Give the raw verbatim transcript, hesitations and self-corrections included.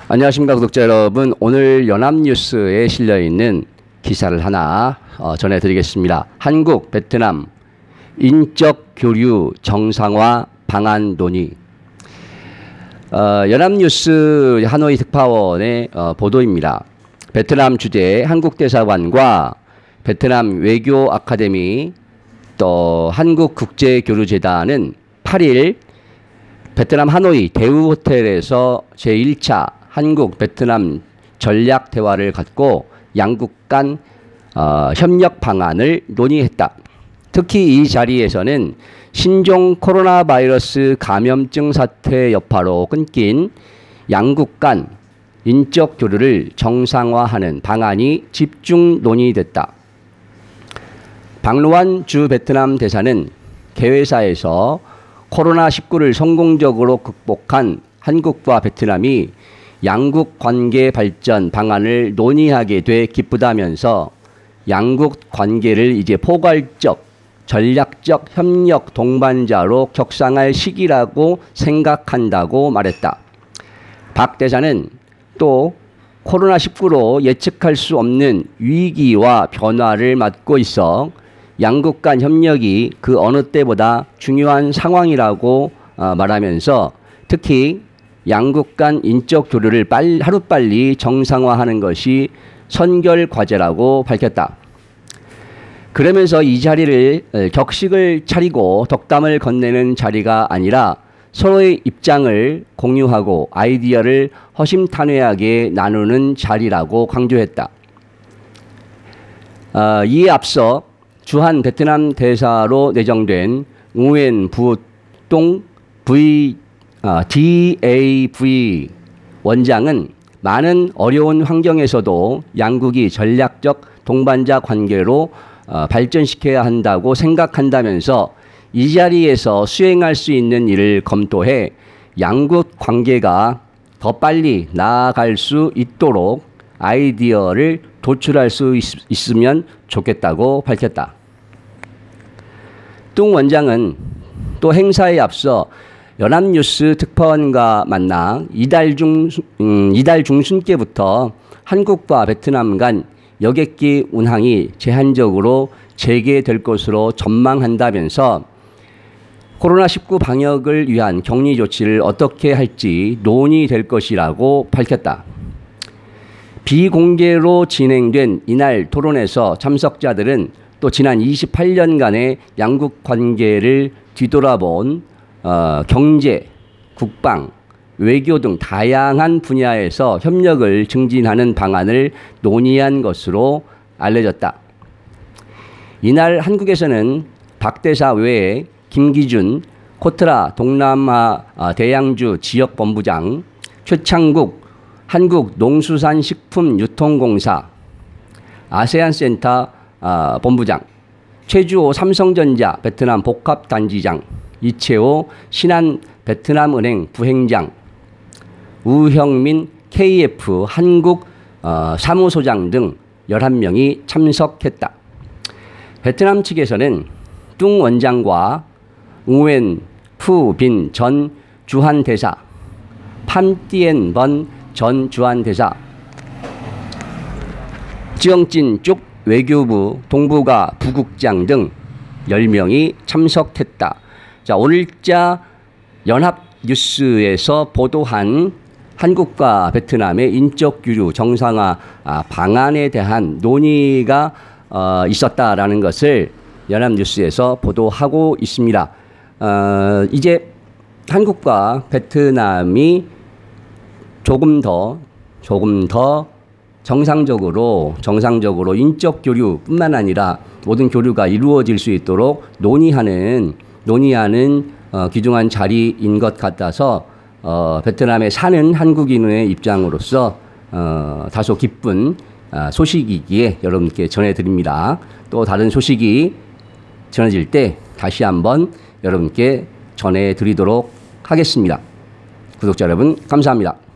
안녕하십니까 구독자 여러분. 오늘 연합뉴스에 실려있는 기사를 하나 어, 전해드리겠습니다. 한국, 베트남 인적 교류 정상화 방안 논의. 어, 연합뉴스 하노이 특파원의 어, 보도입니다. 베트남 주재 한국대사관과 베트남 외교 아카데미 또 한국국제교류재단은 팔 일 베트남 하노이 대우호텔에서 제일 차 한국 베트남 전략 대화를 갖고 양국 간 어, 협력 방안을 논의했다. 특히 이 자리에서는 신종 코로나 바이러스 감염증 사태 여파로 끊긴 양국 간 인적 교류를 정상화하는 방안이 집중 논의됐다. 박루안 주 베트남 대사는 개회사에서 코로나 십구를 성공적으로 극복한 한국과 베트남이 양국 관계 발전 방안을 논의하게 돼 기쁘다면서 양국 관계를 이제 포괄적, 전략적 협력 동반자로 격상할 시기라고 생각한다고 말했다. 박 대사는 또 코로나 십구로 예측할 수 없는 위기와 변화를 맞고 있어 양국 간 협력이 그 어느 때보다 중요한 상황이라고 말하면서 특히 양국 간 인적 교류를 빨리, 하루빨리 정상화하는 것이 선결 과제라고 밝혔다. 그러면서 이 자리를 격식을 차리고 덕담을 건네는 자리가 아니라 서로의 입장을 공유하고 아이디어를 허심탄회하게 나누는 자리라고 강조했다. 어, 이에 앞서 주한 베트남 대사로 내정된 우엔 부동 V 어, 디에이브이 원장은 많은 어려운 환경에서도 양국이 전략적 동반자 관계로 어, 발전시켜야 한다고 생각한다면서 이 자리에서 수행할 수 있는 일을 검토해 양국 관계가 더 빨리 나아갈 수 있도록 아이디어를 도출할 수 있, 있으면 좋겠다고 밝혔다. 뚱 원장은 또 행사에 앞서 연합뉴스 특파원과 만나 이달 중, 음, 이달 중순께부터 한국과 베트남 간 여객기 운항이 제한적으로 재개될 것으로 전망한다면서 코로나 십구 방역을 위한 격리 조치를 어떻게 할지 논의될 것이라고 밝혔다. 비공개로 진행된 이날 토론에서 참석자들은 또 지난 이십팔 년간의 양국 관계를 뒤돌아본 어, 경제, 국방, 외교 등 다양한 분야에서 협력을 증진하는 방안을 논의한 것으로 알려졌다. 이날 한국에서는 박 대사 외에 김기준 코트라 동남아 대양주 지역본부장, 최창국 한국농수산식품유통공사 아세안센터 본부장, 최주호 삼성전자 베트남 복합단지장, 이채호 신한 베트남은행 부행장, 우형민 케이에프 한국 어, 사무소장 등 열한 명이 참석했다. 베트남 측에서는 뚱 원장과 우엔 푸빈 전 주한대사, 팜띠엔 번 전 주한대사, 지영진 쪽 외교부 동북아 부국장 등 열 명이 참석했다. 자, 오늘자 연합뉴스에서 보도한 한국과 베트남의 인적 교류 정상화 방안에 대한 논의가 어, 있었다라는 것을 연합뉴스에서 보도하고 있습니다. 어, 이제 한국과 베트남이 조금 더 조금 더 정상적으로 정상적으로 인적 교류뿐만 아니라 모든 교류가 이루어질 수 있도록 논의하는 논의하는 어, 귀중한 자리인 것 같아서 어, 베트남에 사는 한국인의 입장으로서 어, 다소 기쁜 어, 소식이기에 여러분께 전해드립니다. 또 다른 소식이 전해질 때 다시 한번 여러분께 전해드리도록 하겠습니다. 구독자 여러분 감사합니다.